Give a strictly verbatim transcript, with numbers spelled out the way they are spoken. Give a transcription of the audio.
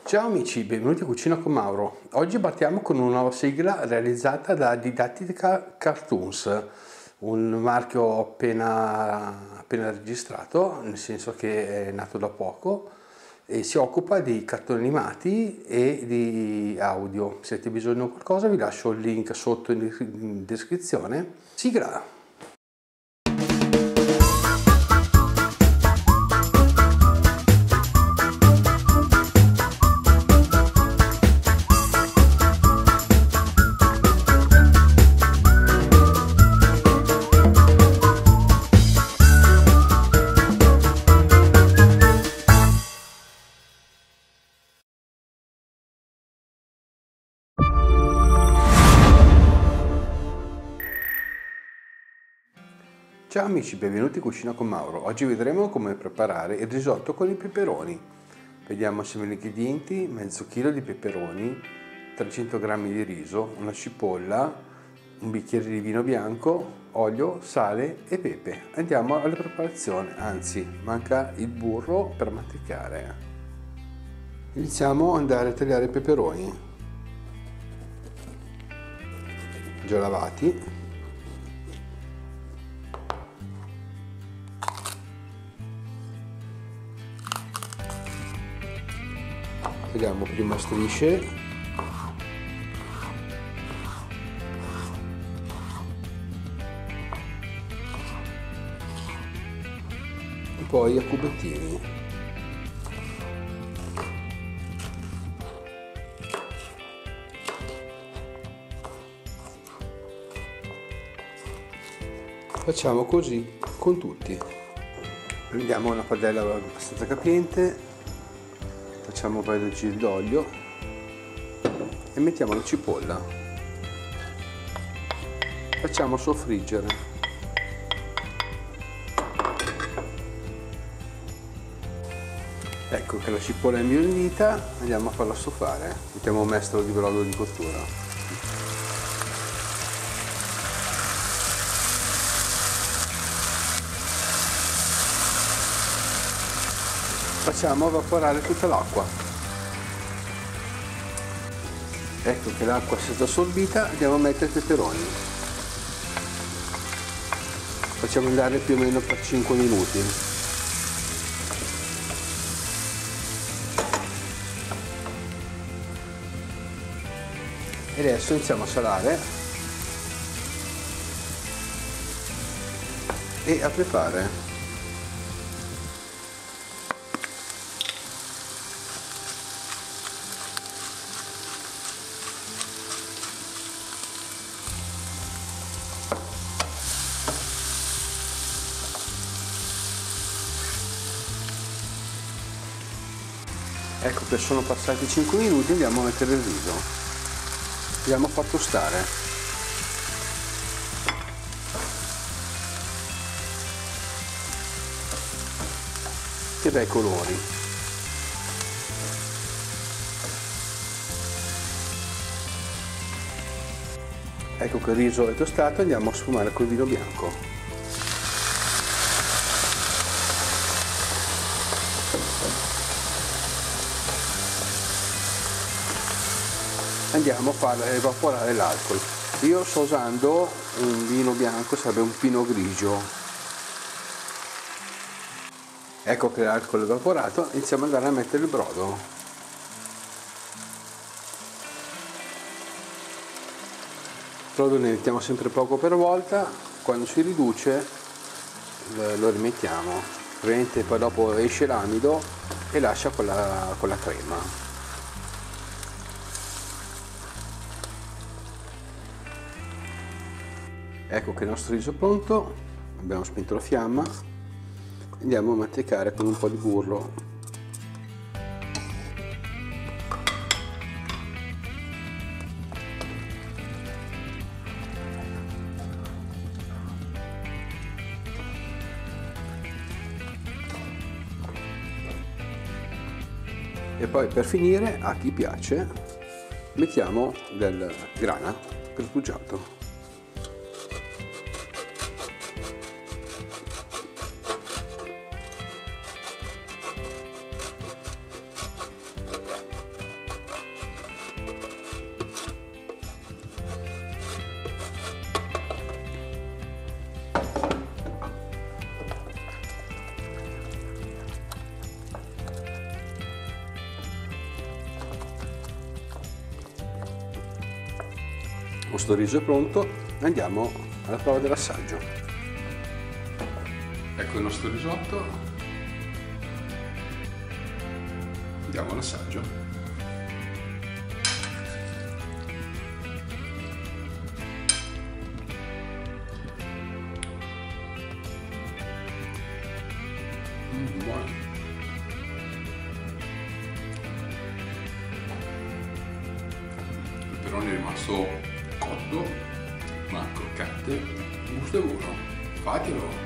Ciao amici, benvenuti a Cucina con Mauro. Oggi partiamo con una nuova sigla realizzata da Didattica Cartoons, un marchio appena, appena registrato, nel senso che è nato da poco e si occupa di cartoni animati e di audio. Se avete bisogno di qualcosa vi lascio il link sotto in descrizione. Sigla! Ciao amici, benvenuti in Cucina con Mauro. Oggi vedremo come preparare il risotto con i peperoni. Vediamo assieme gli ingredienti: mezzo chilo di peperoni, trecento grammi di riso, una cipolla, un bicchiere di vino bianco, olio, sale e pepe. Andiamo alla preparazione, anzi manca il burro per mantecare. Iniziamo ad andare a tagliare i peperoni già lavati. Tagliamo prima strisce e poi a cubettini. Facciamo così con tutti. Prendiamo una padella abbastanza capiente, facciamo un paio di giri d'olio e mettiamo la cipolla. Facciamo soffriggere. Ecco che la cipolla è imbiondita, andiamo a farla stufare. Mettiamo un mestolo di brodo di cottura. Facciamo evaporare tutta l'acqua. Ecco che l'acqua si è assorbita, andiamo a mettere i peperoni. Facciamo andare più o meno per cinque minuti. E adesso iniziamo a salare e a preparare. Ecco che sono passati cinque minuti, andiamo a mettere il riso, andiamo a far tostare. Che bei colori! Ecco che il riso è tostato, andiamo a sfumare col vino bianco. Andiamo a far evaporare l'alcol. Io sto usando un vino bianco, sarebbe un Pinot Grigio. Ecco che l'alcol è evaporato, iniziamo ad andare a mettere il brodo. Il brodo ne mettiamo sempre poco per volta, quando si riduce lo rimettiamo. Ovviamente poi dopo esce l'amido e lascia con la, con la crema. Ecco che il nostro riso è pronto, abbiamo spento la fiamma, andiamo a mantecare con un po' di burro. E poi per finire, a chi piace, mettiamo del grana grattugiato. Dopo sto riso è pronto, andiamo alla prova dell'assaggio. Ecco il nostro risotto. Andiamo all'assaggio. Mm, buono. Il peperone è rimasto cotto, ma croccante, gusto è buono, fatelo!